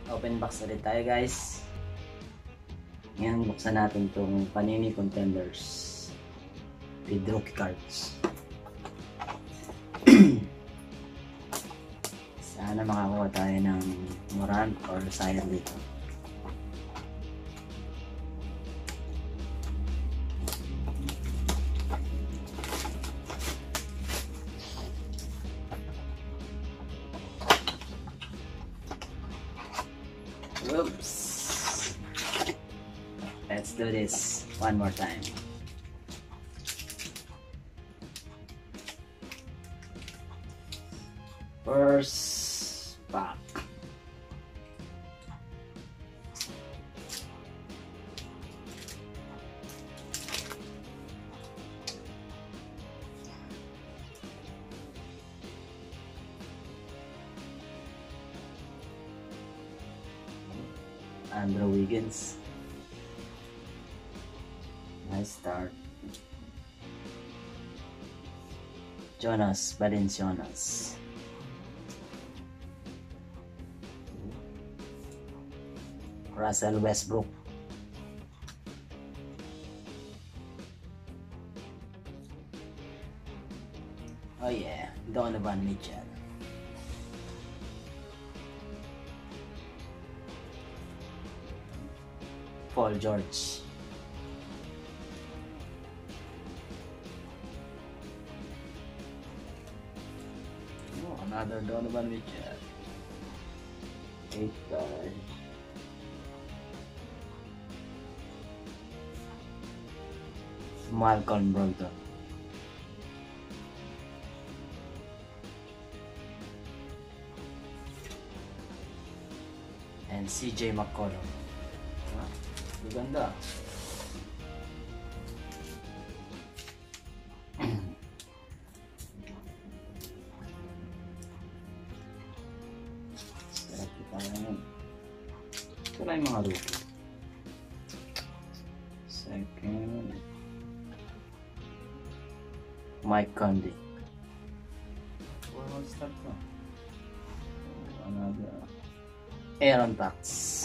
Open box ulit tayo guys. Ngayon buksan natin itong Panini Contenders with rookie cards. Sana makakuha tayo ng Morant or Zion dito. Oops. Let's do this one more time. First pack. Andrew Wiggins. Nice start. Jonas Valanciunas. Russell Westbrook. Oh yeah, Donovan Mitchell. Paul George. Oh, another Donovan Mitchell. 8 card. Malcolm Brogdon. And CJ McCollum. Maganda. Sarap kita ngayon. Ito lang yung mga rookie. Second. Mike Conley. One start na. Another. Aaron Fox.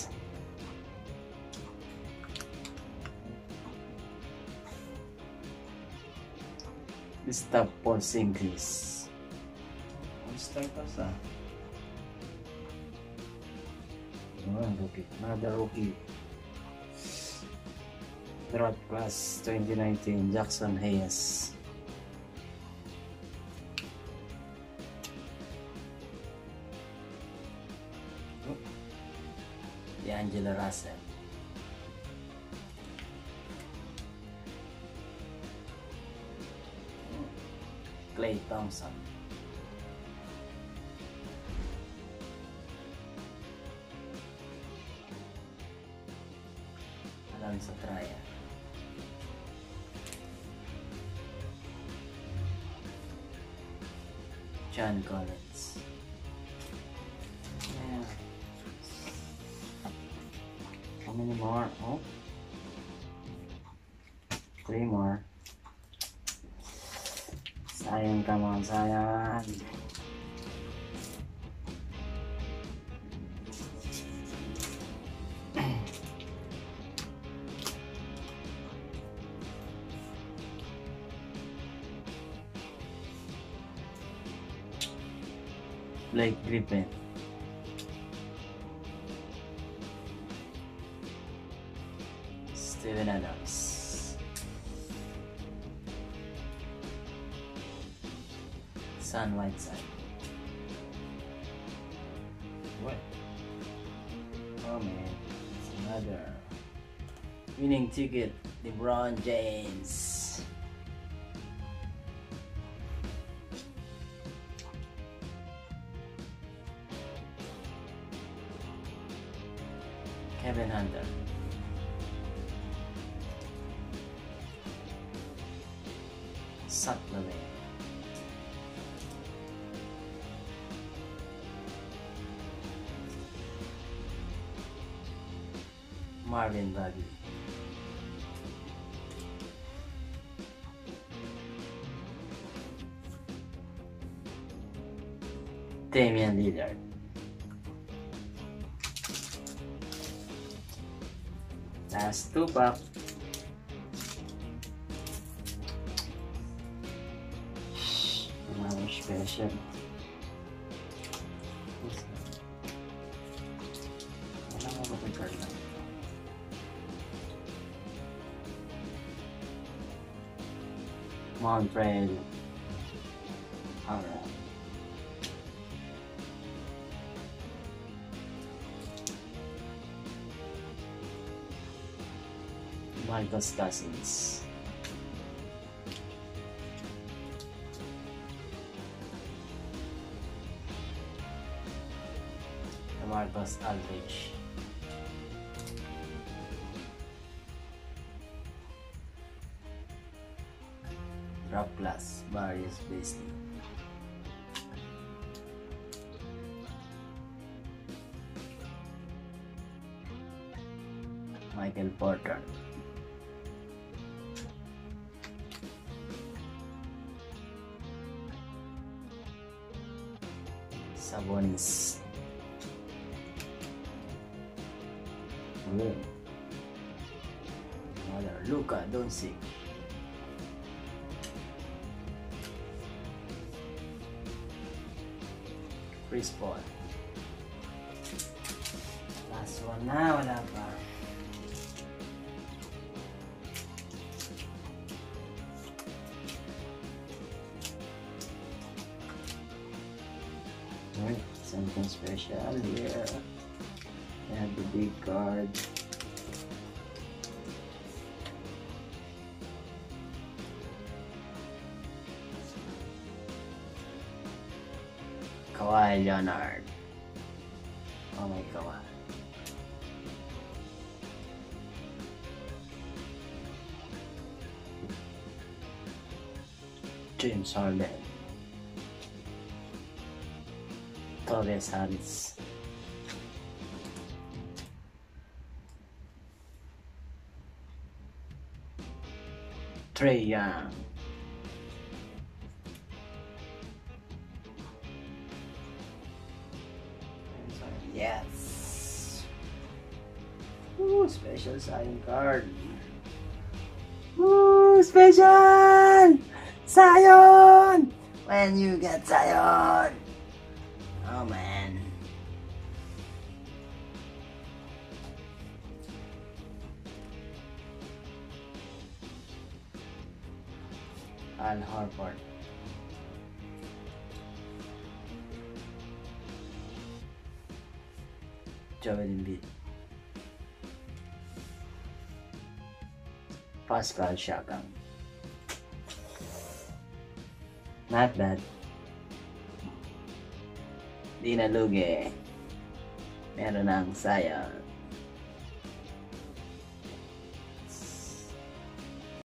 Stop Porzingis. All-star pa sa. Rookie. Another rookie. Draft class 2019 Jackson Hayes. D'Angelo Russell. Klay Thompson. Alonzo Trier. John Collins. Yeah. How many more? Oh, 3 more. Sayang, come on, sayang. Blake Griffin. Steven Adams. Son Whiteside. What? Oh man, it's another winning ticket. LeBron James. Kevin Hunter. Zach LaVine. Marvin Bagley. Damian Lillard. Last 2 pack. Another special. Wala mo ba itong card lang? Montreal. Alright. Marcos Cousins. Marcos Aldridge. Drop class, Marius Beasley. Michael Porter. Sabonis. Luka Doncic. Chris Paul. Last one na, wala pa. Alright, something special here. I have the big card. Kawhi Leonard. Oh my God. James Harden. Tobias Harris. Trae Young. Yes. Ooh, special sign card. Ooh, special Zion. When you get Zion. Oh man. Al Horford. Joel Embiid. Pascal Siakam. Not bad. Di nalugi. Meron ng Zion.